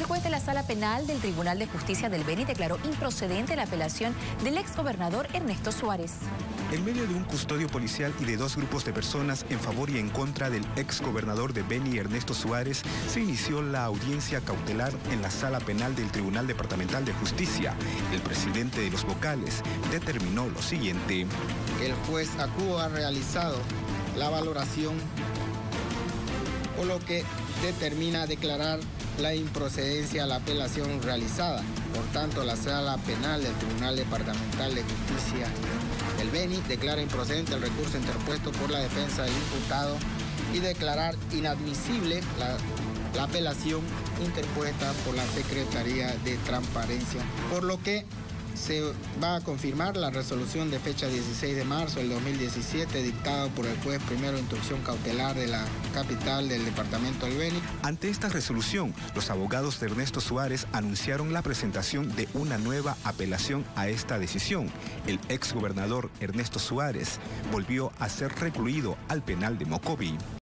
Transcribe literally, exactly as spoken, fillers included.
juez de la Sala Penal del Tribunal de Justicia del Beni declaró improcedente la apelación del exgobernador Ernesto Suárez. En medio de un custodio policial y de dos grupos de personas en favor y en contra del exgobernador de Beni, Ernesto Suárez, se inició la audiencia cautelar en la Sala Penal del Tribunal Departamental de Justicia. El presidente de los vocales determinó lo siguiente. El juez Acuo ha realizado la valoración, por lo que determina declarar la improcedencia a la apelación realizada. Por tanto, la Sala Penal del Tribunal Departamental de Justicia del Beni declara improcedente el recurso interpuesto por la defensa del imputado y declarar inadmisible la, la apelación interpuesta por la Secretaría de Transparencia, por lo que se va a confirmar la resolución de fecha dieciséis de marzo del dos mil diecisiete dictada por el juez primero de instrucción cautelar de la capital del departamento del Beni. Ante esta resolución, los abogados de Ernesto Suárez anunciaron la presentación de una nueva apelación a esta decisión. El exgobernador Ernesto Suárez volvió a ser recluido al penal de Mocoví.